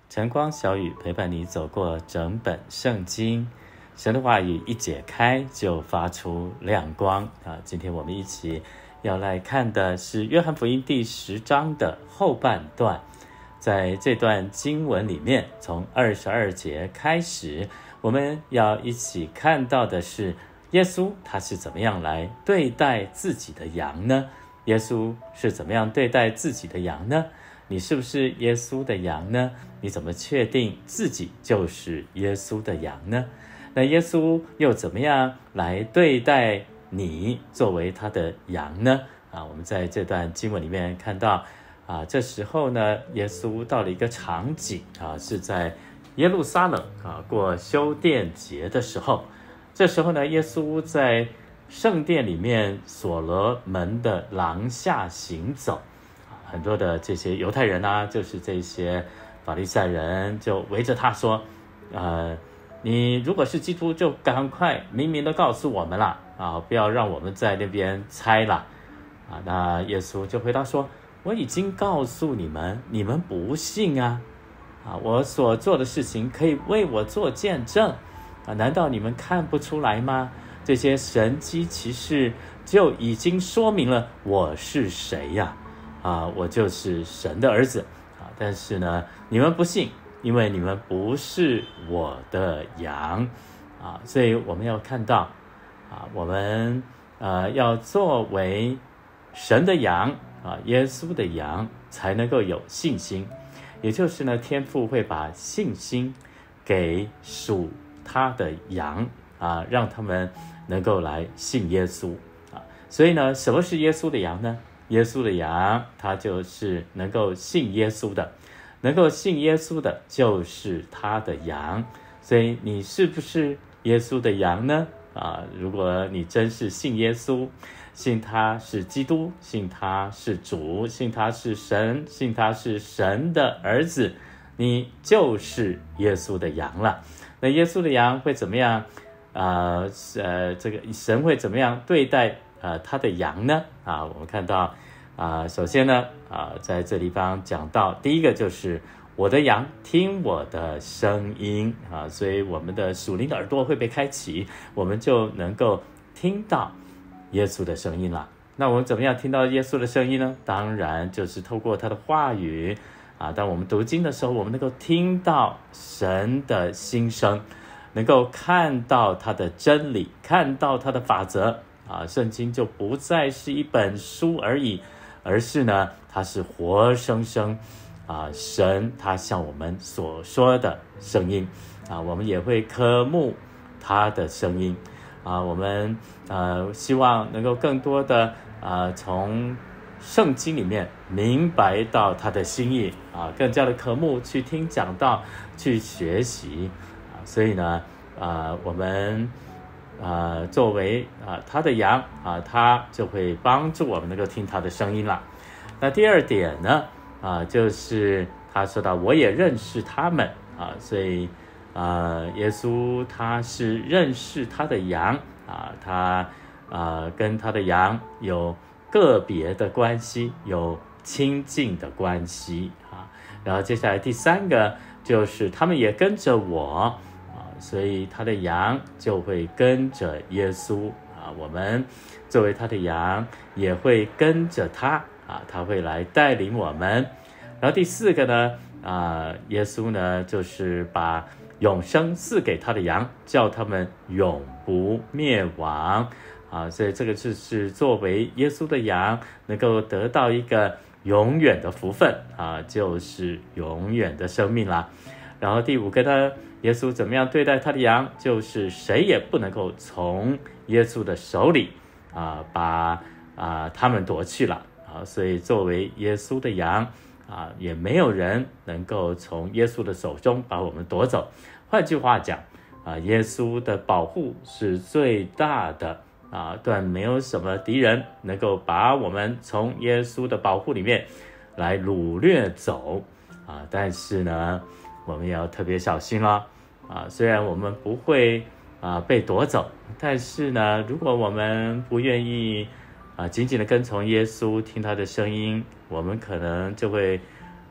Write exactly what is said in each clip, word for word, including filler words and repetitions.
晨光小雨陪伴你走过整本圣经，神的话语一解开就发出亮光啊！今天我们一起要来看的是约翰福音第十章的后半段。在这段经文里面，从二十二节开始，我们要一起看到的是耶稣他是怎么样来对待自己的羊呢？耶稣是怎么样对待自己的羊呢？你是不是耶稣的羊呢？你怎么确定自己就是耶稣的羊呢？那耶稣又怎么样来对待你作为他的羊呢？啊，我们在这段经文里面看到啊，这时候呢，耶稣到了一个场景啊，是在耶路撒冷啊过修殿节的时候。这时候呢，耶稣在圣殿里面所罗门的廊下行走。很多的这些犹太人啊，就是这些法利赛人就围着他说，呃，你如果是基督，就赶快明明的告诉我们啦，啊，不要让我们在那边猜啦。啊，那耶稣就回答说，我已经告诉你们，你们不信啊，啊，我所做的事情可以为我做见证啊，难道你们看不出来吗？这些神迹奇事就已经说明了我是谁呀？啊，我就是神的儿子啊！但是呢，你们不信，因为你们不是我的羊啊！所以我们要看到啊，我们呃要作为神的羊啊，耶稣的羊，才能够有信心。也就是呢，天父会把信心给属他的羊啊，让他们能够来信耶稣啊。所以呢，什么是耶稣的羊呢？耶稣的羊，他就是能够信耶稣的，能够信耶稣的就是他的羊。所以你是不是耶稣的羊呢？啊，如果你真是信耶稣，信他是基督，信他是主，信他是神，信他是神的儿子，你就是耶稣的羊了。那耶稣的羊会怎么样？呃呃，这个神会怎么样对待呃他的羊呢？啊，我们看到啊，首先呢啊，在这地方讲到第一个就是我的羊听我的声音啊，所以我们的属灵的耳朵会被开启，我们就能够听到耶稣的声音了。那我们怎么样听到耶稣的声音呢？当然就是透过他的话语啊，当我们读经的时候，我们能够听到神的心声，能够看到他的真理，看到他的法则啊，圣经就不再是一本书而已，而是呢，它是活生生啊，神他向我们所说的声音啊，我们也会渴慕他的声音啊，我们呃希望能够更多的啊从圣经里面明白到他的心意啊，更加的渴慕去听讲道，去学习啊，所以呢，啊我们。呃，作为啊、呃、他的羊啊、呃，他就会帮助我们能够听他的声音了。那第二点呢，啊、呃，就是他说到我也认识他们啊、呃，所以啊、呃，耶稣他是认识他的羊啊、呃，他啊、呃、跟他的羊有个别的关系，有亲近的关系啊。然后接下来第三个就是他们也跟着我。所以他的羊就会跟着耶稣啊，我们作为他的羊也会跟着他啊，他会来带领我们。然后第四个呢，啊，耶稣呢就是把永生赐给他的羊，叫他们永不灭亡啊，所以这个就是作为耶稣的羊能够得到一个永远的福分啊，就是永远的生命啦。然后第五个呢，耶稣怎么样对待他的羊，就是谁也不能够从耶稣的手里啊把啊他们夺去了啊，所以作为耶稣的羊啊，也没有人能够从耶稣的手中把我们夺走。换句话讲啊，耶稣的保护是最大的啊，但没有什么敌人能够把我们从耶稣的保护里面来掳掠走啊，但是呢，我们也要特别小心了啊！虽然我们不会啊被夺走，但是呢，如果我们不愿意啊紧紧的跟从耶稣，听他的声音，我们可能就会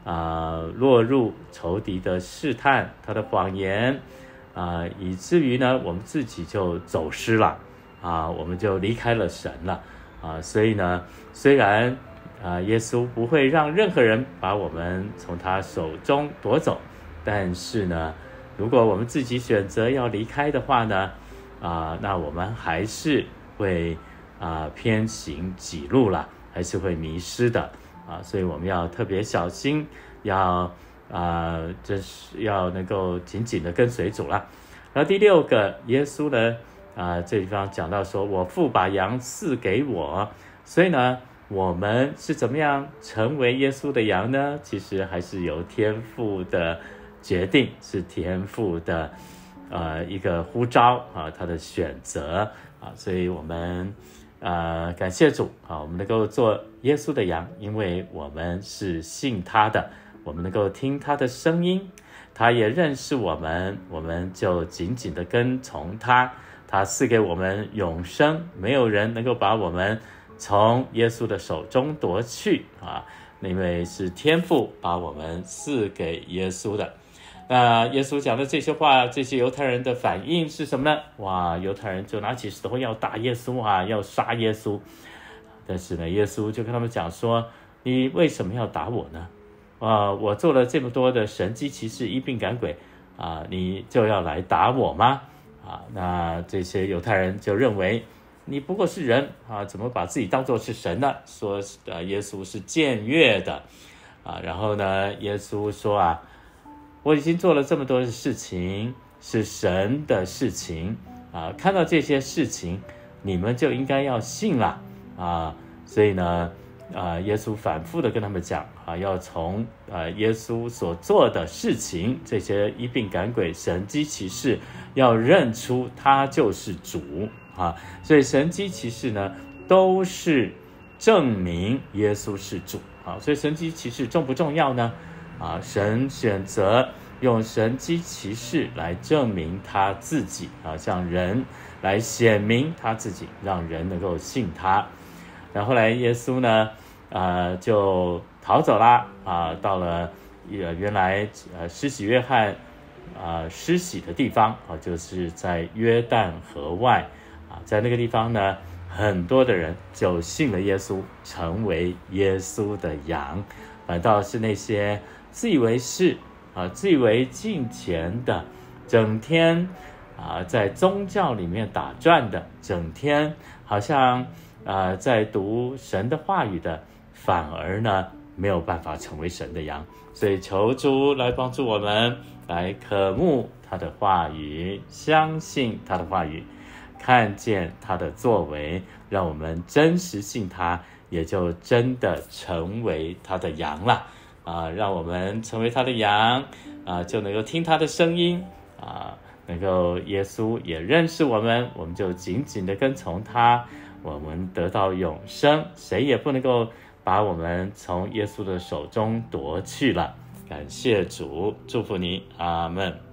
啊、落入仇敌的试探，他的谎言啊、以至于呢我们自己就走失了啊，我们就离开了神了啊。所以呢，虽然啊耶稣不会让任何人把我们从他手中夺走，但是呢，如果我们自己选择要离开的话呢，啊，那我们还是会啊偏行己路了，还是会迷失的啊。所以我们要特别小心，要啊，这是要能够紧紧的跟随主了。然后第六个，耶稣呢啊，这地方讲到说，我父把羊赐给我，所以呢，我们是怎么样成为耶稣的羊呢？其实还是由天父的决定，是天父的呃一个呼召啊，他的选择啊，所以我们呃感谢主啊，我们能够做耶稣的羊，因为我们是信他的，我们能够听他的声音，他也认识我们，我们就紧紧的跟从他，他赐给我们永生，没有人能够把我们从耶稣的手中夺去啊，因为是天父把我们赐给耶稣的。那耶稣讲的这些话，这些犹太人的反应是什么呢？哇，犹太人就拿起石头要打耶稣啊，要杀耶稣。但是呢，耶稣就跟他们讲说，你为什么要打我呢？啊，我做了这么多的神迹奇事，医病赶鬼啊，你就要来打我吗？啊，那这些犹太人就认为你不过是人啊，怎么把自己当作是神呢？说啊，耶稣是僭越的啊。然后呢，耶稣说啊，我已经做了这么多的事情，是神的事情啊，看到这些事情，你们就应该要信了啊。所以呢，啊，耶稣反复的跟他们讲啊，要从啊耶稣所做的事情，这些医病赶鬼、神迹奇事，要认出他就是主啊。所以神迹奇事呢，都是证明耶稣是主啊。所以神迹奇事重不重要呢？啊，神选择用神迹奇事来证明他自己啊，向人来显明他自己，让人能够信他。然后后来耶稣呢，呃，就逃走啦啊，到了呃原来呃施洗约翰啊施洗的地方啊，就是在约旦河外啊，在那个地方呢，很多的人就信了耶稣，成为耶稣的羊，反倒是那些自以为是啊、自以为敬虔的，整天啊、在宗教里面打转的，整天好像啊、在读神的话语的，反而呢没有办法成为神的羊。所以求主来帮助我们，来渴慕他的话语，相信他的话语，看见他的作为，让我们真实信他，也就真的成为他的羊了啊！让我们成为他的羊啊，就能够听他的声音啊，能够耶稣也认识我们，我们就紧紧的跟从他，我们得到永生，谁也不能够把我们从耶稣的手中夺去了。感谢主，祝福你，阿们。